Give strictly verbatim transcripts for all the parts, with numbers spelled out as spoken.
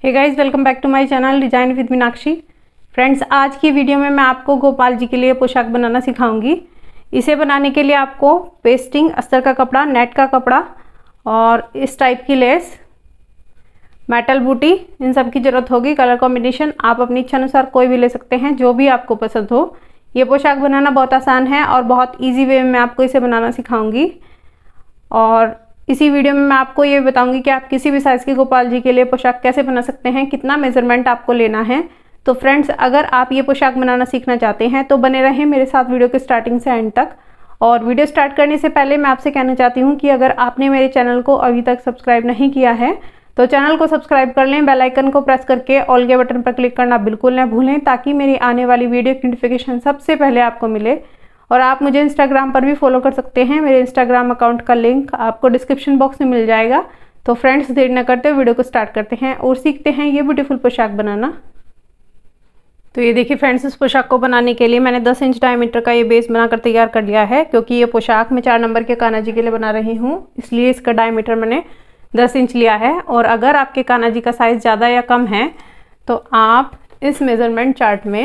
Hey guys, welcome back to my channel design with Meenakshi. Friends, आज की video में मैं आपको गोपाल जी के लिए पोशाक बनाना सिखाऊंगी। इसे बनाने के लिए आपको पेस्टिंग, अस्तर का कपड़ा, नेट का कपड़ा और इस टाइप की लेस, मेटल बूटी, इन सब की जरूरत होगी। कलर कॉम्बिनेशन आप अपनी इच्छा अनुसार कोई भी ले सकते हैं, जो भी आपको पसंद हो। ये पोशाक बनाना बहुत आसान है और बहुत ईजी वे में मैं आपको इसे बनाना सिखाऊंगी। और इसी वीडियो में मैं आपको ये बताऊंगी कि आप किसी भी साइज़ के गोपाल जी के लिए पोशाक कैसे बना सकते हैं, कितना मेजरमेंट आपको लेना है। तो फ्रेंड्स, अगर आप ये पोशाक बनाना सीखना चाहते हैं तो बने रहें मेरे साथ वीडियो के स्टार्टिंग से एंड तक। और वीडियो स्टार्ट करने से पहले मैं आपसे कहना चाहती हूँ कि अगर आपने मेरे चैनल को अभी तक सब्सक्राइब नहीं किया है तो चैनल को सब्सक्राइब कर लें। बेल आइकन को प्रेस करके ऑल के बटन पर क्लिक करना बिल्कुल न भूलें, ताकि मेरी आने वाली वीडियो की नोटिफिकेशन सबसे पहले आपको मिले। और आप मुझे इंस्टाग्राम पर भी फॉलो कर सकते हैं। मेरे इंस्टाग्राम अकाउंट का लिंक आपको डिस्क्रिप्शन बॉक्स में मिल जाएगा। तो फ्रेंड्स, देर न करते वीडियो को स्टार्ट करते हैं और सीखते हैं ये ब्यूटीफुल पोशाक बनाना। तो ये देखिए फ्रेंड्स, इस पोशाक को बनाने के लिए मैंने दस इंच डायमीटर का ये बेस बनाकर तैयार कर लिया है। क्योंकि ये पोशाक मैं चार नंबर के कान्हा जी के लिए बना रही हूँ, इसलिए इसका डायमीटर मैंने दस इंच लिया है। और अगर आपके कान्हा जी का साइज़ ज़्यादा या कम है तो आप इस मेजरमेंट चार्ट में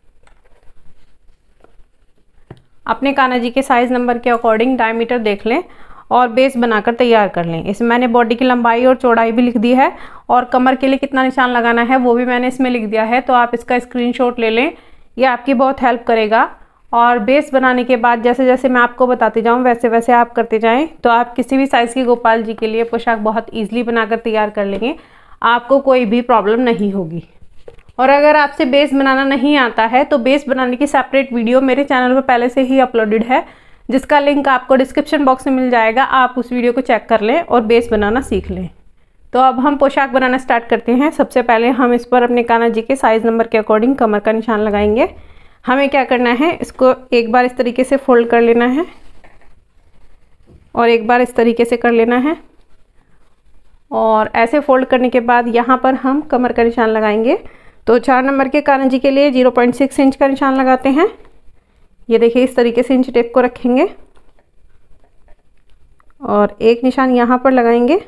अपने कान्हा जी के साइज नंबर के अकॉर्डिंग डायमीटर देख लें और बेस बनाकर तैयार कर लें। इसमें मैंने बॉडी की लंबाई और चौड़ाई भी लिख दी है और कमर के लिए कितना निशान लगाना है वो भी मैंने इसमें लिख दिया है। तो आप इसका स्क्रीनशॉट ले लें, ये आपकी बहुत हेल्प करेगा। और बेस बनाने के बाद जैसे जैसे मैं आपको बताती जाऊँ वैसे वैसे आप करते जाएँ, तो आप किसी भी साइज़ की गोपाल जी के लिए पोशाक बहुत ईजिली बनाकर तैयार कर लेंगे। आपको कोई भी प्रॉब्लम नहीं होगी। और अगर आपसे बेस बनाना नहीं आता है तो बेस बनाने की सेपरेट वीडियो मेरे चैनल पर पहले से ही अपलोडेड है, जिसका लिंक आपको डिस्क्रिप्शन बॉक्स में मिल जाएगा। आप उस वीडियो को चेक कर लें और बेस बनाना सीख लें। तो अब हम पोशाक बनाना स्टार्ट करते हैं। सबसे पहले हम इस पर अपने कान्हा जी के साइज़ नंबर के अकॉर्डिंग कमर का निशान लगाएंगे। हमें क्या करना है, इसको एक बार इस तरीके से फोल्ड कर लेना है और एक बार इस तरीके से कर लेना है। और ऐसे फोल्ड करने के बाद यहाँ पर हम कमर का निशान लगाएंगे। तो चार नंबर के कान्हा जी के लिए ज़ीरो पॉइंट सिक्स इंच का निशान लगाते हैं। ये देखिए, इस तरीके से इंच टेप को रखेंगे और एक निशान यहाँ पर लगाएंगे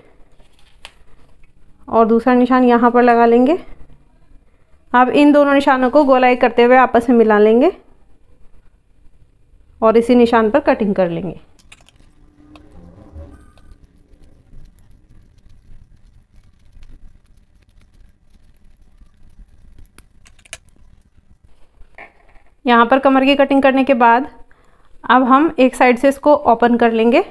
और दूसरा निशान यहाँ पर लगा लेंगे। अब इन दोनों निशानों को गोलाई करते हुए आपस में मिला लेंगे और इसी निशान पर कटिंग कर लेंगे। यहाँ पर कमर की कटिंग करने के बाद अब हम एक साइड से इसको ओपन कर लेंगे।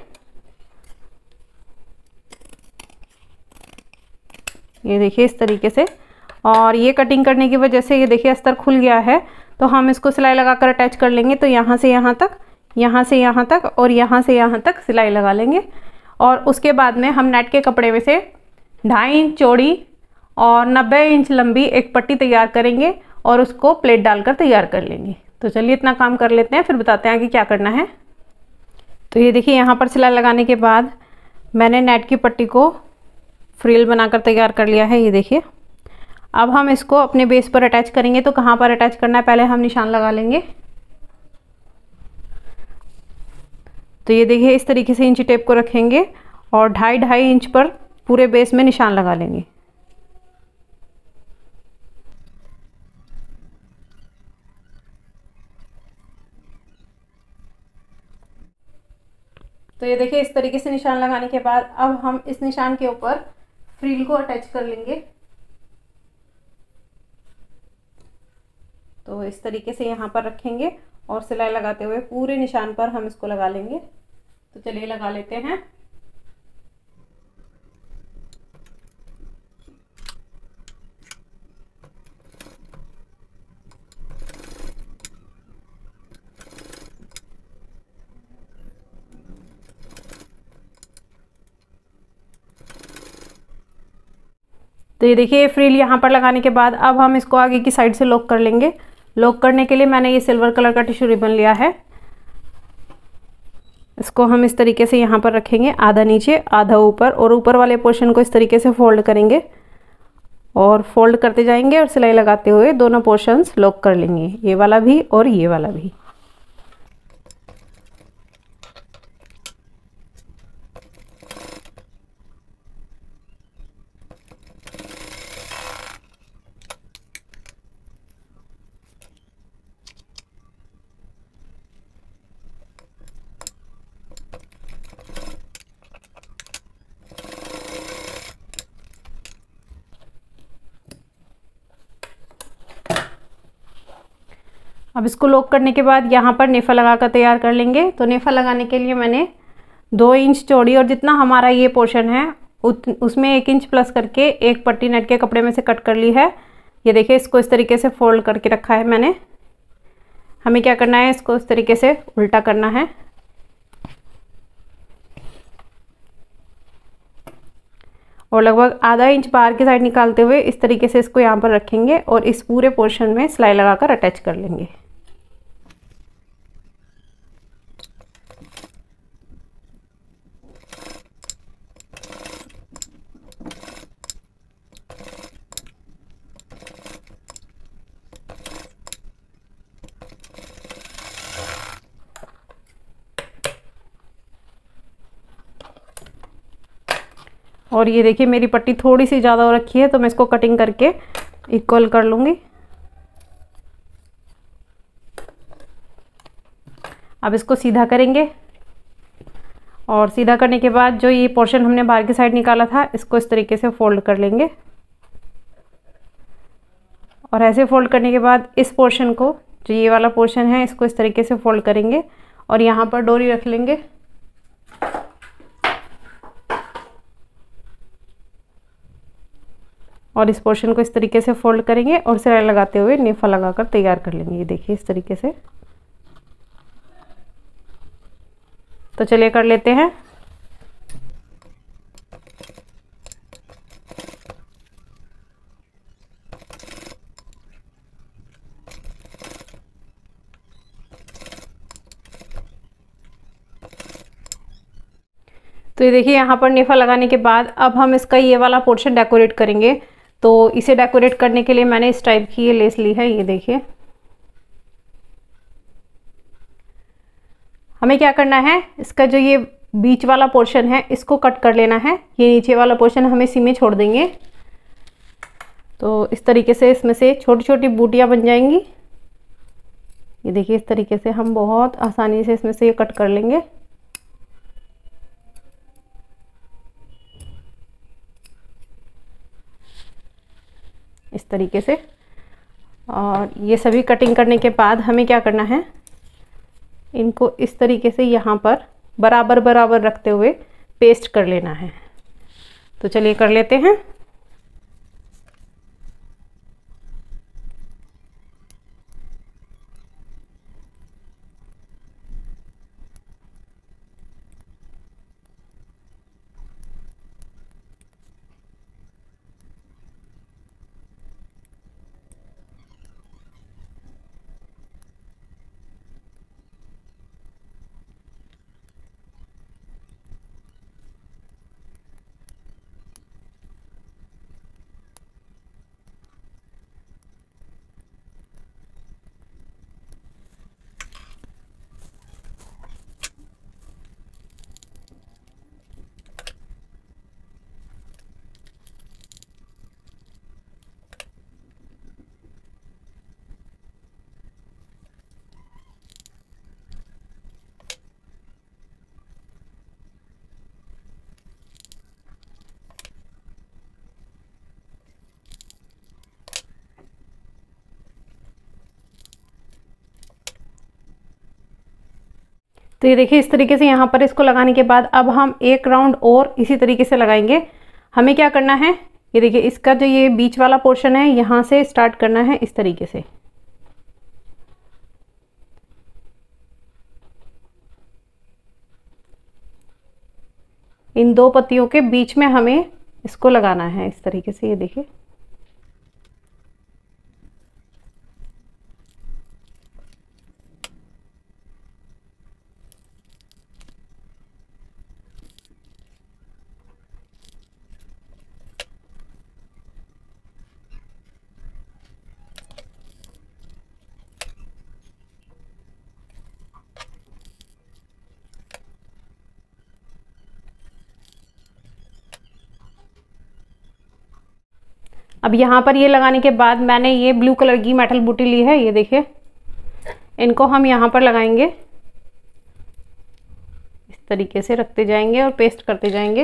ये देखिए इस तरीके से। और ये कटिंग करने की वजह से ये देखिए अस्तर खुल गया है। तो हम इसको सिलाई लगाकर अटैच कर लेंगे। तो यहाँ से यहाँ तक, यहाँ से यहाँ तक और यहाँ से यहाँ तक सिलाई लगा लेंगे। और उसके बाद में हम नेट के कपड़े में से ढाई इंच चौड़ी और नब्बे इंच लंबी एक पट्टी तैयार करेंगे और उसको प्लेट डालकर तैयार कर लेंगे। तो चलिए इतना काम कर लेते हैं, फिर बताते हैं कि क्या करना है। तो ये देखिए, यहाँ पर सिलाई लगाने के बाद मैंने नेट की पट्टी को फ्रिल बनाकर तैयार कर लिया है। ये देखिए, अब हम इसको अपने बेस पर अटैच करेंगे। तो कहाँ पर अटैच करना है, पहले हम निशान लगा लेंगे। तो ये देखिए, इस तरीके से इंची टेप को रखेंगे और ढाई ढाई इंच पर पूरे बेस में निशान लगा लेंगे। तो ये देखिए, इस तरीके से निशान लगाने के बाद अब हम इस निशान के ऊपर फ्रिल को अटैच कर लेंगे। तो इस तरीके से यहाँ पर रखेंगे और सिलाई लगाते हुए पूरे निशान पर हम इसको लगा लेंगे। तो चलिए लगा लेते हैं। तो ये देखिए, फ्रिल यहाँ पर लगाने के बाद अब हम इसको आगे की साइड से लॉक कर लेंगे। लॉक करने के लिए मैंने ये सिल्वर कलर का टिश्यू रिबन लिया है। इसको हम इस तरीके से यहाँ पर रखेंगे, आधा नीचे आधा ऊपर, और ऊपर वाले पोर्शन को इस तरीके से फोल्ड करेंगे और फोल्ड करते जाएंगे और सिलाई लगाते हुए दोनों पोर्शंस लॉक कर लेंगे, ये वाला भी और ये वाला भी। अब इसको लॉक करने के बाद यहाँ पर नेफा लगा कर तैयार कर लेंगे। तो नेफा लगाने के लिए मैंने दो इंच चौड़ी और जितना हमारा ये पोर्शन है उत, उसमें एक इंच प्लस करके एक पट्टी नेट के कपड़े में से कट कर ली है। ये देखिए, इसको इस तरीके से फोल्ड करके रखा है मैंने। हमें क्या करना है, इसको इस तरीके से उल्टा करना है और लगभग आधा इंच बाहर की साइड निकालते हुए इस तरीके से इसको यहाँ पर रखेंगे और इस पूरे पोर्शन में सिलाई लगाकर अटैच कर लेंगे। और ये देखिए, मेरी पट्टी थोड़ी सी ज़्यादा हो रखी है तो मैं इसको कटिंग करके इक्वल कर लूँगी। अब इसको सीधा करेंगे और सीधा करने के बाद जो ये पोर्शन हमने बाहर की साइड निकाला था इसको इस तरीके से फोल्ड कर लेंगे और ऐसे फोल्ड करने के बाद इस पोर्शन को, जो ये वाला पोर्शन है, इसको इस तरीके से फोल्ड करेंगे और यहाँ पर डोरी रख लेंगे। और इस पोर्शन को इस तरीके से फोल्ड करेंगे और सिलाई लगाते हुए नेफा लगाकर तैयार कर लेंगे। ये देखिए इस तरीके से। तो चलिए कर लेते हैं। तो ये देखिए, यहाँ पर नेफा लगाने के बाद अब हम इसका ये वाला पोर्शन डेकोरेट करेंगे। तो इसे डेकोरेट करने के लिए मैंने इस टाइप की ये लेस ली है। ये देखिए, हमें क्या करना है, इसका जो ये बीच वाला पोर्शन है इसको कट कर लेना है। ये नीचे वाला पोर्शन हम इसी में छोड़ देंगे। तो इस तरीके से इसमें से छोटी छोटी बूटियां बन जाएंगी। ये देखिए, इस तरीके से हम बहुत आसानी से इसमें से ये कट कर लेंगे। इस तरीके से। और ये सभी कटिंग करने के बाद हमें क्या करना है, इनको इस तरीके से यहाँ पर बराबर बराबर रखते हुए पेस्ट कर लेना है। तो चलिए कर लेते हैं। तो ये देखिए, इस तरीके से यहाँ पर इसको लगाने के बाद अब हम एक राउंड और इसी तरीके से लगाएंगे। हमें क्या करना है, ये देखिए, इसका जो ये बीच वाला पोर्शन है यहाँ से स्टार्ट करना है इस तरीके से। इन दो पत्तियों के बीच में हमें इसको लगाना है इस तरीके से। ये देखिए, अब यहाँ पर ये लगाने के बाद मैंने ये ब्लू कलर की मेटल बूटी ली है। ये देखिए, इनको हम यहाँ पर लगाएंगे, इस तरीके से रखते जाएंगे और पेस्ट करते जाएंगे।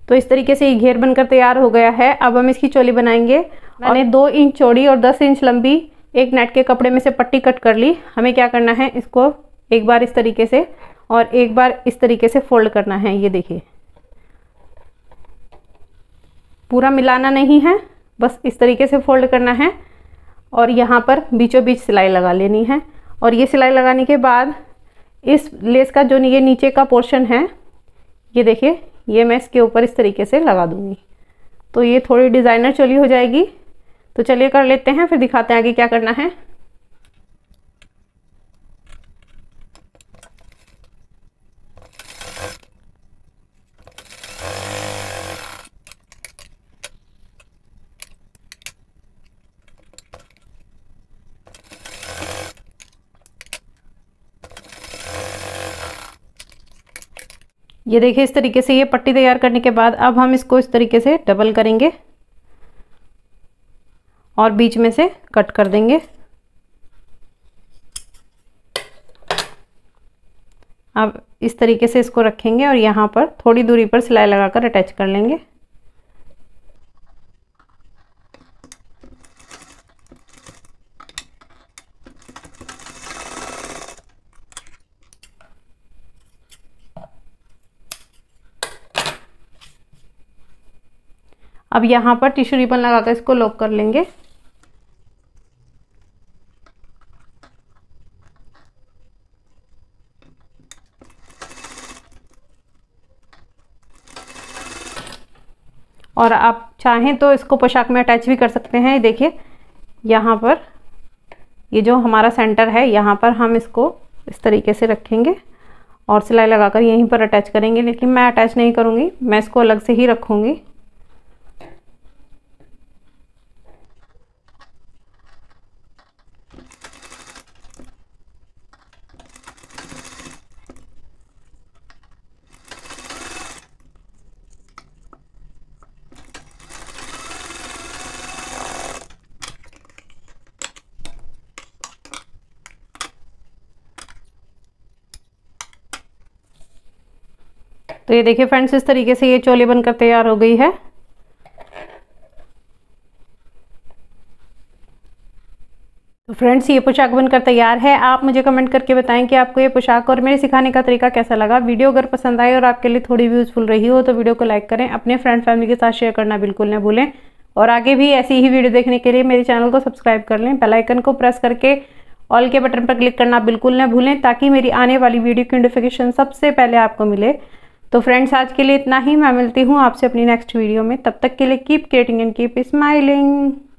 तो इस तरीके से ये घेर बनकर तैयार हो गया है। अब हम इसकी चोली बनाएंगे। मैंने दो इंच चौड़ी और दस इंच लंबी एक नेट के कपड़े में से पट्टी कट कर ली। हमें क्या करना है, इसको एक बार इस तरीके से और एक बार इस तरीके से फोल्ड करना है। ये देखिए, पूरा मिलाना नहीं है, बस इस तरीके से फोल्ड करना है और यहाँ पर बीचों बीच सिलाई लगा लेनी है। और ये सिलाई लगाने के बाद इस लेस का जो ये नीचे का पोर्शन है, ये देखिए, ये मैं इसके ऊपर इस तरीके से लगा दूंगी। तो ये थोड़ी डिज़ाइनर चोली हो जाएगी। तो चलिए कर लेते हैं, फिर दिखाते हैं आगे क्या करना है। ये देखिए, इस तरीके से ये पट्टी तैयार करने के बाद अब हम इसको इस तरीके से डबल करेंगे और बीच में से कट कर देंगे। अब इस तरीके से इसको रखेंगे और यहाँ पर थोड़ी दूरी पर सिलाई लगाकर अटैच कर लेंगे। अब यहाँ पर टिश्यू रिबन लगाकर इसको लॉक कर लेंगे। और आप चाहें तो इसको पोशाक में अटैच भी कर सकते हैं। देखिए, यहाँ पर ये जो हमारा सेंटर है, यहाँ पर हम इसको इस तरीके से रखेंगे और सिलाई लगाकर यहीं पर अटैच करेंगे। लेकिन मैं अटैच नहीं करूँगी, मैं इसको अलग से ही रखूँगी। तो ये देखिए फ्रेंड्स, इस तरीके से ये चोली बनकर तैयार हो गई है। तो फ्रेंड्स, ये पोशाक बनकर तैयार है। आप मुझे कमेंट करके बताएं कि आपको ये पोशाक और मेरे सिखाने का तरीका कैसा लगा। वीडियो अगर पसंद आए और आपके लिए थोड़ी भी यूजफुल रही हो तो वीडियो को लाइक करें, अपने फ्रेंड फैमिली के साथ शेयर करना बिल्कुल ना भूलें। और आगे भी ऐसी ही वीडियो देखने के लिए मेरे चैनल को सब्सक्राइब कर लें। बेल आइकन को प्रेस करके ऑल के बटन पर क्लिक करना बिल्कुल ना भूलें, ताकि मेरी आने वाली वीडियो की नोटिफिकेशन सबसे पहले आपको मिले। तो फ्रेंड्स, आज के लिए इतना ही। मैं मिलती हूँ आपसे अपनी नेक्स्ट वीडियो में। तब तक के लिए keep creating and keep smiling.